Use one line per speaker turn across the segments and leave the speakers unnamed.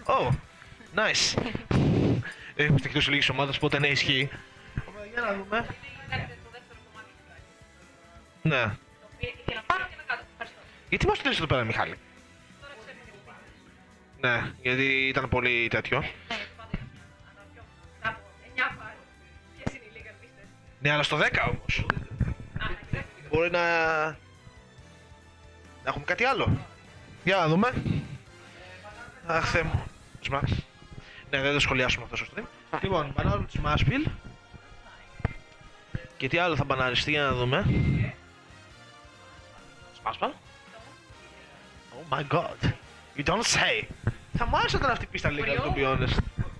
Oh, nice. Είμαστε εκτός λίγης ομάδας, οπότε ναι, ισχύει. Για να δούμε. Ναι. Γιατί μας το τέλειωσε εδώ πέρα, Μιχάλη? Ναι, γιατί ήταν πολύ τέτοιο. Ναι, αλλά στο 10 όμως. Μπορεί να έχουμε κάτι άλλο. Για να δούμε. Αχ, Θεέ μου. Ναι, δεν το σχολιάσουμε αυτό στο stream. Λοιπόν, μπανάρουμε τη Smashville. Και τι άλλο θα μπαναριστεί, για να δούμε. Smashville. Oh my god. You don't say. Θα μου άρεσε όταν αυτή η πίστα λίγα, to be honest.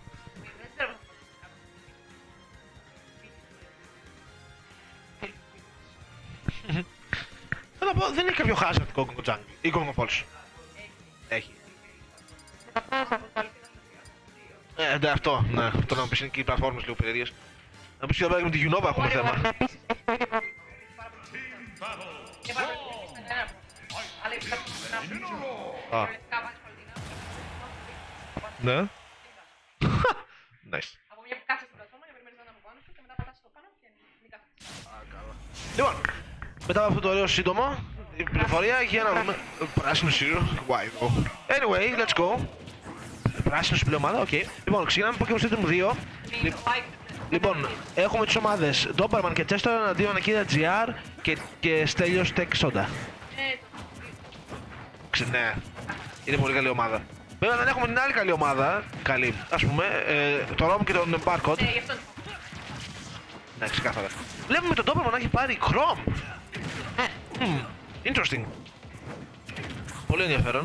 Θα τα πω, δεν έχει κάποιο hazard Congo Jungle ή Congo Falls. Έχει. Ναι, αυτό, ναι. Αυτό να μου πεις είναι και οι πλατφόρμες λίγο περίεργες. Να πεις και εδώ πέρα με τη Unova έχουμε θέμα. Α. Ναι. Nice. Λοιπόν, μετά από αυτό το ωραίο σύντομο, η πληροφορία για να δούμε. Πράσινο σίγουρο. Why though? Anyway, let's go. Πράσινο στην ομάδα, οκ. Λοιπόν, ξεκινάμε από Pokemon Stadium 2. Λοιπόν, έχουμε τις ομάδες Doberman και Chester εναντίον Akira GR και Stelios Tech Soda. Ναι, είναι πολύ καλή ομάδα. Βέβαια δεν έχουμε την άλλη καλή ομάδα, καλή, ας πούμε, το Rom και τον Barcode. Ναι, ξεκάθαρα. Βλέπουμε τον Doberman να έχει πάρει Chrome. Interesting. Πολύ ενδιαφέρον.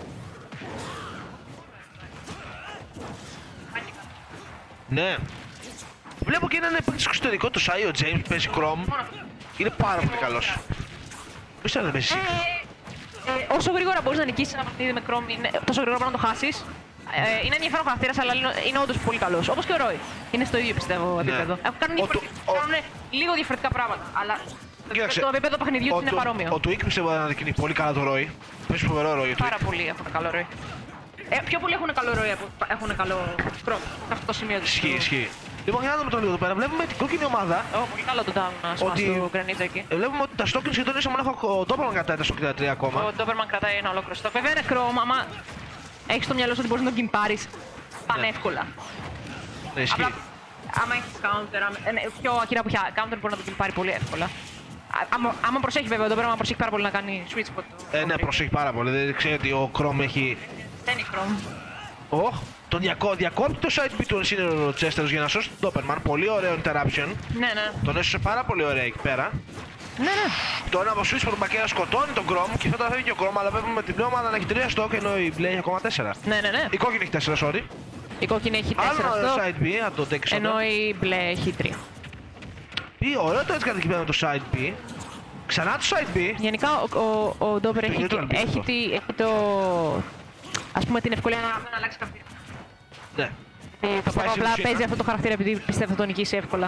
Ναι. Βλέπω και έναν παίκτη στο εξωτερικό, το Σάι, ο James, που παίζει Chrome. Είναι πάρα πολύ καλός. Ποιος θα δεν παίζει
όσο γρήγορα μπορείς να νικήσεις ένα παιχνίδι με Chrome, είναι τόσο γρήγορα μπορεί να το χάσεις. Είναι ενδιαφέρον χαρακτήρας, αλλά είναι όντως πολύ καλός. Όπως και ο Roy. Είναι στο ίδιο πιστεύω επίπεδο. Κάνουν λίγο διαφορετικά πράγματα, αλλά το επίπεδο παιχνιδιού είναι παρόμοιο.
Ο Twig πιστεύω να αναδεικνύει πολύ καλά το Roy. Παίζει φοβερό Roy ο Twig.
Πάρα πολύ έχουν καλό Roy. Πιο πολλοί έχουν καλό Roy από έχουν καλό Chrome. Σε αυτό το σημείο της.
Ισχύει. Λοιπόν, για να δούμε το λίγο εδώ πέρα. Βλέπουμε την κόκκινη ομάδα.
Πολύ καλό το down στο Granite εκεί.
Βλέπουμε ότι τα stokens σχεδόν ίσως μόνο ο Doberman κρατάει τα stock 33 ακόμα.
Ο Doberman κρατάει ένα ολόκληρο stock. Βέβαια είναι Chrome, άμα έχεις στο μυαλό σου ότι μπορείς να τον πάρεις πανεύκολα.
Ναι, ισχύει.
Άμα έχεις counter, πιο ακυρά που έχει counter μπορεί να τον πάρει πολύ εύκολα. Άμα προσέχει βέβαια, το Doberman προσέχει πάρα πολύ να κάνει switch spot.
Ναι, προσέχει πάρα πολύ. Δεν ξέρει ότι ο Chrome έχει.
Δεν είναι Chrome.
Τον διακόπτει το side B του Incineroar ο Chester για να σώσει τον Doberman. Πολύ ωραίο interruption.
Ναι.
Τον έσωσε πάρα πολύ ωραία εκεί πέρα.
Ναι.
Τώρα από switch spot μπακέρα σκοτώνει τον Chrome και τώρα φεύγει και ο Chrome, αλλά βλέπουμε την πλέον ομάδα να έχει 3 stock ενώ η μπλε έχει ακόμα 4.
Ναι.
Η κόκκινη έχει 4, sorry.
Η κόκκινη έχει 4
άλλο
stock.
side B, από το Tech Soda.
Ενώ η μπλε έχει 3.
Τι ωραίο το έτσι εκεί πέρα με το side B. Ξανά το side B.
Γενικά ο Dober έχει το. Ας πούμε την ευκολία να αλλάξει χαρακτήρα.
Ναι.
Απλά παίζει αυτό το χαρακτήρα επειδή πιστεύω θα τον νικήσει εύκολα.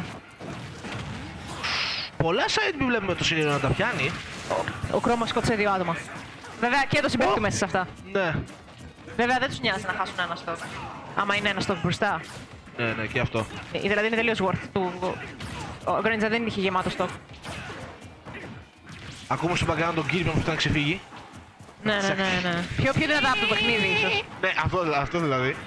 Πολλά side B βλέπουμε το Incineroar να τα πιάνει.
Ο Chrome σκότωσε 2 άτομα. Βέβαια και το συμπέχτη μέσα σε αυτά.
Ναι.
Βέβαια δεν τους νοιάζει να χάσουν ένα stock. Άμα είναι ένα stock μπροστά.
Ναι, και αυτό.
Δηλαδή είναι τελείως worth. Ο Greninja δεν είχε γεμάτο stock.
Ακούμε στον background τον Kirby που θα ξεφύγει.
Ναι. Πιο δυνατά από το παιχνίδι ίσως.
Ναι, αυτό δηλαδή.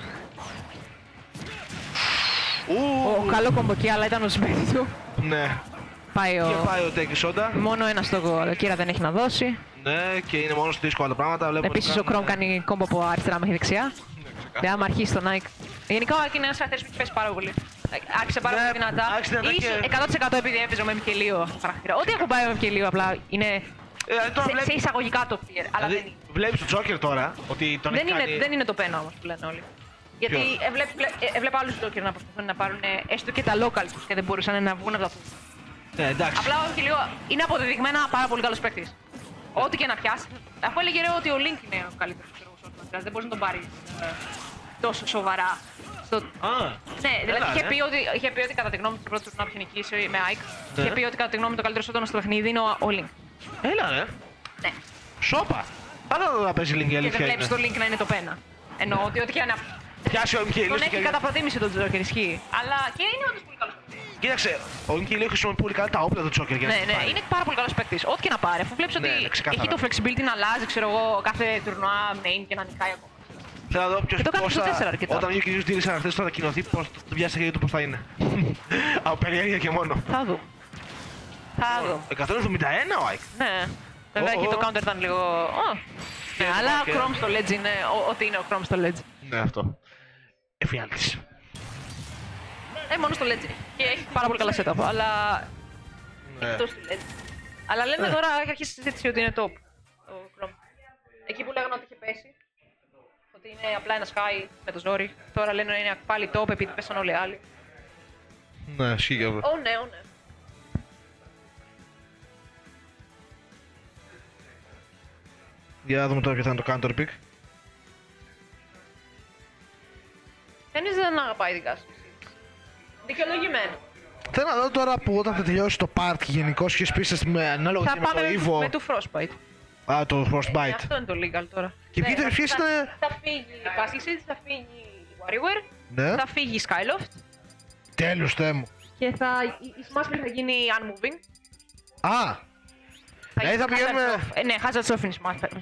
Καλό κομποκί, αλλά ήταν ο συμπαίκτης του.
Ναι.
Πάει ο
Tech Soda.
Μόνο ένα στο Akira δεν έχει να δώσει.
Ναι, και είναι μόνο δύσκολα τα πράγματα.
Επίσης ο Chrome κάνει κόμπο από αριστερά μέχρι δεξιά. Ναι, άμα αρχίσει τον Nike. Γενικά ο Nike είναι ένας χαρακτήρας που παίζει πάρα πολύ. Άρχισε πάρα πολύ δυνατά. Ίσως 100% επειδή έπαιζε με Μικελίο χαρακτήρα. Ό,τι έχω πάει με Μικελίο απλά είναι σε εισαγωγικά το tier. Αλλά δεν είναι.
Βλέπεις τον Joker τώρα ότι τον έχει κάνει.
Δεν είναι το πένα όμως που λένε όλοι. Γιατί έβλεπα άλλους Joker να προσπαθούν να πάρουν έστω και τα local τους και δεν μπορούσαν να βγουν από τα food.
Ναι, εντάξει.
Απλά ο Μικελίο είναι αποδεδειγμένα πάρα πολύ καλός παίκτης. Ό,τι και να πιάσει. Αφού έλεγε ρε ότι ο Link είναι ο καλύτερος δηλαδή δεν μπορείς να τον πάρεις τόσο σοβαρά. Ναι, δηλαδή είχε πει ότι κατά τη γνώμη του πρώτου να πιει νικήσει με Ike. Είχε πει ότι κατά τη γνώμη του καλύτερο σώτονα στο παιχνίδι είναι ο Link.
Έλα ρε.
Ναι.
Σόπα. Πάντα να παίζει Link η αλήθεια.
Και δεν βλέπεις το Link να είναι το πένα. Εννοώ ότι ό,τι και να
πιάσει ο Μικέλιο.
Τον έχει κατά προτίμηση τον Τζόκερ, ισχύει. Αλλά και είναι όντως πολύ καλός παίκτης.
Κοίταξε, ο Μικέλιο χρησιμοποιεί πολύ καλά τα όπλα του Τζόκερ.
Ναι, είναι πάρα πολύ καλός παίκτης. Ό,τι και να πάρει, αφού βλέπεις ότι έχει το flexibility να αλλάζει, ξέρω εγώ, κάθε τουρνουά main και να νικάει ακόμα.
Θέλω να δω ποιος
θα...
όταν βγει ο κύριος Ντίλης αναχθές θα ανακοινωθεί πώς το πιάσει στα χέρια του πώς θα είναι. Από περιέργεια και μόνο.
Θα δω. Θα δω.
171 ο Άικ.
Ναι. Βέβαια εκεί το counter ήταν λίγο... Ναι, αλλά ο Chrome στο Ledge είναι ό,τι είναι ο Chrome στο Ledge.
Ναι, αυτό. Εφιάλτης.
Μόνο στο Ledge. Και έχει πάρα πολύ καλά setup, αλλά... Εκτός του Ledge. Αλλά λένε τώρα, έχει αρχίσει η συζήτηση ότι είναι top. Ο Chrome. Εκεί που λέγανε ότι είχε πέσει. Ότι είναι απλά ένα high με το ζόρι. Τώρα λένε ότι είναι πάλι top επειδή πέσαν όλοι οι άλλοι.
Ναι, ισχύει αυτό.
Ναι.
Για να δούμε τώρα ποιο θα είναι το counter pick.
Κανείς δεν αγαπάει την κάση. Δικαιολογημένο.
Θέλω να δω τώρα που όταν θα τελειώσει το part γενικώς και πίστες με ανάλογα και με το Evo.
Θα πάμε με το Frostbite.
Α, το Frostbite.
Αυτό είναι το legal τώρα.
Και ποιες ήταν...
Θα φύγει η Castle Siege, θα φύγει η WarioWare,
ναι.
Θα φύγει η Skyloft.
Τέλος, Θεέ μου.
Και η Smashville θα γίνει Unmoving.
Α! Θα πηγαίνουμε...
Ναι, Hazard's Off είναι η Smashville.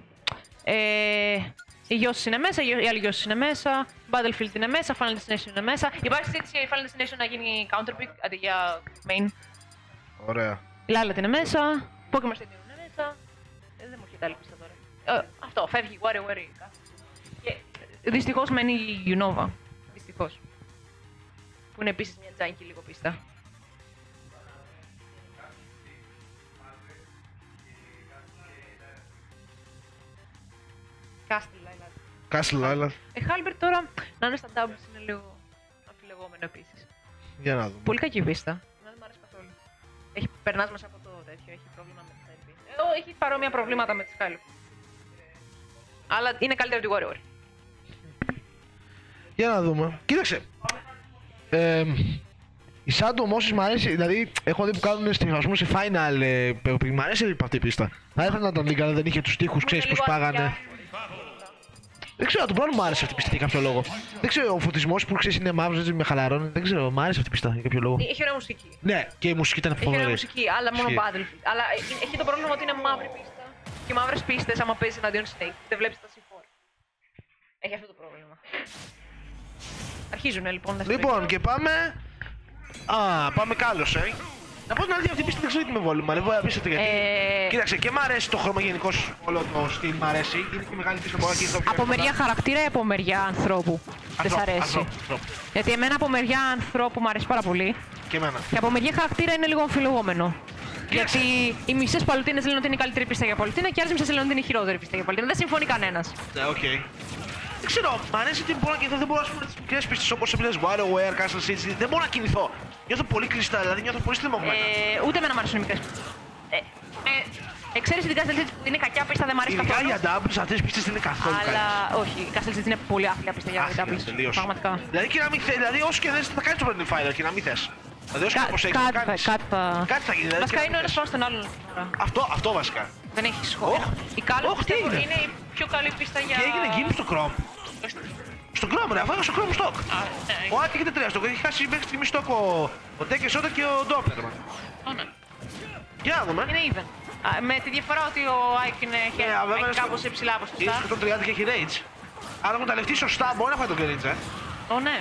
Η Yoshi είναι μέσα, η άλλη Yoshi είναι μέσα, Battlefield είναι μέσα, Final Destination είναι μέσα. Υπάρχει συζήτηση η Final Destination να γίνει counterpick αντί για main.
Ωραία.
Η Lilith είναι μέσα, Pokemon Stadium είναι μέσα. Δεν μου έρχεται άλλη πίστα τώρα. Αυτό, φεύγει η WarioWare. Και δυστυχώς μένει η Unova. Δυστυχώς. Που είναι επίσης μια τζάνκι λίγο πίστα.
Castle Island.
Halberd τώρα να είναι στα doubles είναι λίγο αμφιλεγόμενο επίσης.
Για να δούμε.
Πολύ κακή πίστα. Δεν μου αρέσει καθόλου. Περνάς μέσα από το τέτοιο, έχει πρόβλημα με τη Skype. Έχει παρόμοια προβλήματα με τη Skype. Αλλά είναι καλύτερη από τη WarioWare.
Για να δούμε. Κοίταξε. Η Shadow Moses μ' αρέσει, δηλαδή έχω δει που κάνουν στοιχασμού σε final, μ' αρέσει αυτή η πίστα. Θα ήθελα να τον λίγα, αλλά δεν είχε τους τοίχους, ξέρεις πως πάγανε. Δεν ξέρω, τον πρώτο μου άρεσε αυτή η πίστα για κάποιο λόγο. Δεν ξέρω, ο φωτισμός που ξέρεις είναι μαύρος, με χαλαρώνει. Δεν ξέρω, μου άρεσε αυτή η πίστα για κάποιο λόγο.
Έχει ωραία μουσική.
Ναι, και η μουσική ήταν φοβερή.
Έχει ωραία μουσική, αλλά μόνο Battlefield. Αλλά έχει το πρόβλημα ότι είναι μαύρη πίστα. Και μαύρες πίστες, άμα παίζεις εναντίον Snake, δεν βλέπεις τα C4. Έχει αυτό το πρόβλημα. Αρχίζουνε λοιπόν.
Λοιπόν, και πάμε. Πάμε κάλος, Να πω την αλήθεια, αυτή η πίστα δεν ξέρω γιατί με βόλυμα, δεν μπορεί να πείσετε γιατί. Κοίταξε, και μ' αρέσει το χρώμα γενικώς, όλο το στυλ μ' αρέσει. Είναι και μεγάλη πίστα που έχει
από μεριά χαρακτήρα ή από μεριά ανθρώπου. Δεν σ' αρέσει.
Ανθρώπου.
Γιατί εμένα από μεριά ανθρώπου μ' αρέσει πάρα πολύ.
Και εμένα.
Και από μεριά χαρακτήρα είναι λίγο αμφιλεγόμενο. Γιατί οι μισές παλουτίνες λένε ότι είναι η καλύτερη πίστα για παλουτίνα και άλλες μισές λένε ότι είναι η χειρότερη πίστα για παλουτίνα. Δεν συμφωνεί κανένας.
Ναι, οκ. Δεν ξέρω, μ' αρέσει ότι μπορώ να κινηθώ. Δεν μπορώ να πούμε τις μικρές πίστες όπως επιλέγεις WarioWare, Castle Siege. Δεν μπορώ να κινηθώ. Νιώθω πολύ κλειστά, δηλαδή νιώθω πολύ στριμωγμένα.
Ούτε εμένα μ' αρέσουν οι μικρές πίστες. Εξαίρεση την Castle Siege που είναι κακιά πίστα, δεν μ' αρέσει καθόλου.
Ειδικά για doubles αυτές οι πίστες δεν είναι καθόλου καλές.
Αλλά όχι, η Castle Siege είναι πολύ άθλια πίστα για doubles. Πραγματικά.
Δηλαδή και να μην θες, δηλαδή όσο και θες θα κάνεις το πρώτο final και να μην θες. Δηλαδή όσο και να προσέξεις θα κάνεις. Κάτι θα γίνει.
Βασικά είναι ο ένας πάνω στον άλλον.
Αυτό βασικά.
Δεν έχει σχόλια. Η Κάλο είναι η πιο καλή πίστα για...
Και έγινε game στο Chrome. Στο Chrome ρε, αφού στο Chrome stock. Ο Άκη έχετε 3 stock, έχει χάσει μέχρι στιγμή stock ο Τέκε Σότα και ο Doppler. Για να δούμε.
Είναι even. Με τη διαφορά ότι ο Ike έχει κάπως υψηλά ποσοστά.
Είναι στο 30 και έχει rage. Αν εκμεταλλευτεί σωστά μπορεί να φάει τον Greninja.
Ναι.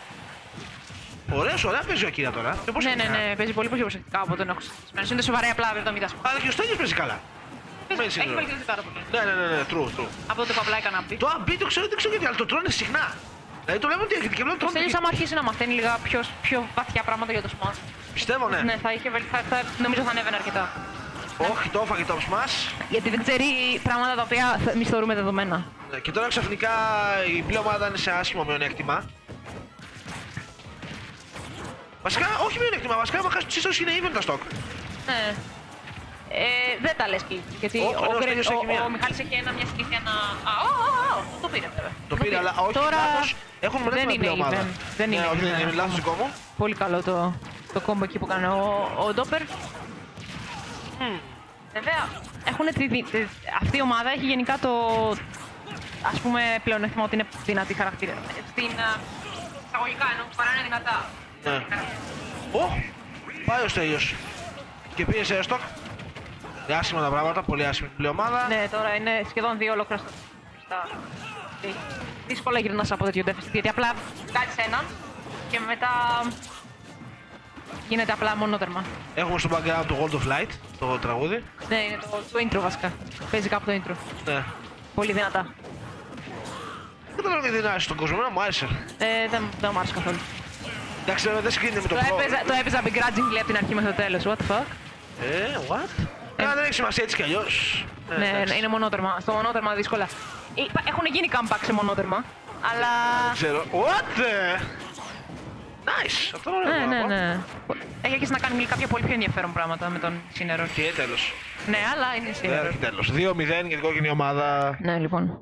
Ωραίος, ωραία παίζει ο Ακύρα τώρα.
Ναι, παίζει πολύ προσεκτικά από τον έχω συζητήσει. Είναι σοβαρά απλά βέβαια το μη τα σπουδάζει.
Αλλά και ο Στέλιος παίζει καλά.
Έχει βελτιωθεί πάρα πολύ.
Ναι, true.
Από τότε που απλά έκανα μπει.
Το αμπί το ξέρω, δεν ξέρω γιατί, αλλά το τρώνε συχνά. Δηλαδή το βλέπω ότι έρχεται και βλέπω
το Στέλιος άμα αρχίσει να μαθαίνει λίγα πιο βαθιά πράγματα για το Smash.
Πιστεύω, ναι.
Ναι, νομίζω θα ανέβαινε αρκετά.
Όχι, το έφαγε το Smash.
Γιατί δεν ξέρει πράγματα τα οποία εμείς θεωρούμε δεδομένα.
Και τώρα ξαφνικά η πλέον ομάδα είναι σε άσχημο μειονέκτημα. Βασικά, όχι μειονέκτημα, βασικά άμα χάσεις ίσως είναι even τα stock.
Ναι. Δεν τα λες και γιατί ο Μιχάλης έχει μια συνήθεια να... Το πήρε βέβαια.
Το πήρε, αλλά όχι λάθος. Έχουν μονέστημα την ομάδα.
Δεν είναι.
Όχι, δεν είναι λάθος δικό μου.
Πολύ καλό το κόμπο εκεί που έκανε ο Ντόπερ. Βέβαια, αυτή η ομάδα έχει γενικά ας πούμε πλεονέκτημα ότι είναι δυνατή χαρακτήρα. Στην εισαγωγικά ενώ παρά είναι δυνατά.
Ναι. Ω! Πάει ο Στέλιος. Και πίεσε έστω. Άσχημα τα πράγματα, πολύ άσχημη την ομάδα.
Ναι, τώρα είναι σχεδόν 2 ολόκληρα στα. Δύσκολα γυρνάς από τέτοιο deficit, γιατί απλά κάτσεις έναν και μετά γίνεται απλά μονότερμα.
Έχουμε στο background το World of Light, το τραγούδι.
Ναι, είναι το intro βασικά. Παίζει κάπου το intro.
Ναι.
Πολύ δυνατά.
Δεν καταλαβαίνω γιατί δεν άρεσε τον κόσμο, εμένα μου άρεσε.
Δεν μου άρεσε καθόλου.
Εντάξει, δεν συγκρίνεται με το Pro.
Το έπαιζα begrudgingly από την αρχή μέχρι το τέλος. What the fuck.
What? Δεν έχει σημασία έτσι κι αλλιώς.
Ναι, είναι μονότερμα. Στο μονότερμα δύσκολα. Έχουν γίνει comeback σε μονότερμα, αλλά.
Δεν ξέρω. What? Nice. Αυτό είναι ωραίο.
Ναι. Έχει αρχίσει να κάνει κάποια πολύ πιο ενδιαφέρον πράγματα με τον Σίνερο.
Και τέλος.
Ναι, αλλά είναι Σίνερο.
Δεν έχει τέλος. 2-0 για την κόκκινη ομάδα.
Ναι, λοιπόν.